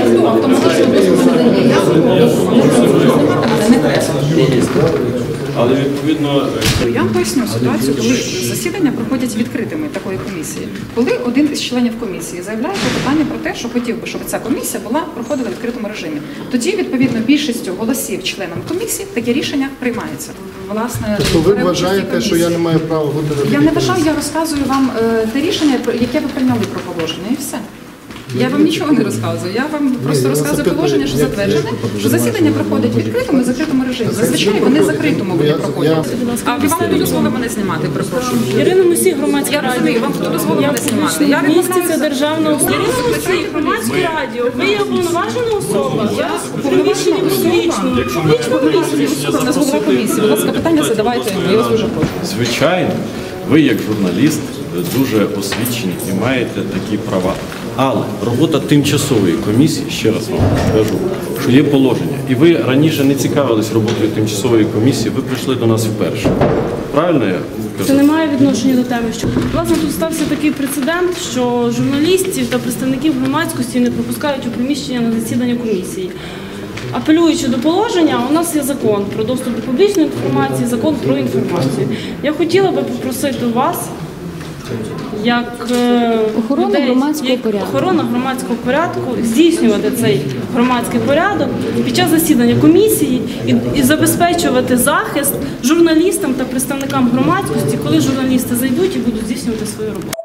ніхто автоматично дозволу не дає. Але відповідно... Я вам поясню ситуацію, коли засідання проходять відкритими такої комісії. Коли один із членів комісії заявляє питання про те, що хотів би, щоб ця комісія проходила в відкритому режимі, тоді, відповідно, більшістю голосів членам комісії таке рішення приймається. Власне, тобто ви вважаєте, що я не маю права бути? Я не вважаю, я розказую вам те рішення, яке ви прийняли про положення, і все. Я вам нічого не розказую, я вам просто розказую положення, що затверджене, що засідання проходять в відкритому і закритому режимі. Зазвичай вони в закритому проходять. А вам хто дозволив мене знімати, перепрошую? Ірина Мусій, громадське радіо. Вам хто дозволив мене знімати? Я місці це державна установа. Ірина Мусій, громадське радіо. Ви є уповноважена особа. Я в приміщенні публічному. У нас голова комісії. Будь ласка, питання задавайте, я вас дуже прошу. Звичайно, ви як журналіст дуже освічені і маєте такі права. Але робота тимчасової комісії, ще раз вам скажу, що є положення. І ви раніше не цікавились роботою тимчасової комісії, ви прийшли до нас вперше. Правильно я кажу? Це не має відношення до теми. Власне, тут стався такий прецедент, що журналістів та представників громадськості не пропускають у приміщення на засідання комісії. Апелюючи до положення, у нас є закон про доступ до публічної інформації, закон про інформацію. Я хотіла би попросити вас, як охорона громадського порядку, здійснювати цей громадський порядок під час засідання комісії і забезпечувати захист журналістам та представникам громадськості, коли журналісти зайдуть і будуть здійснювати свою роботу.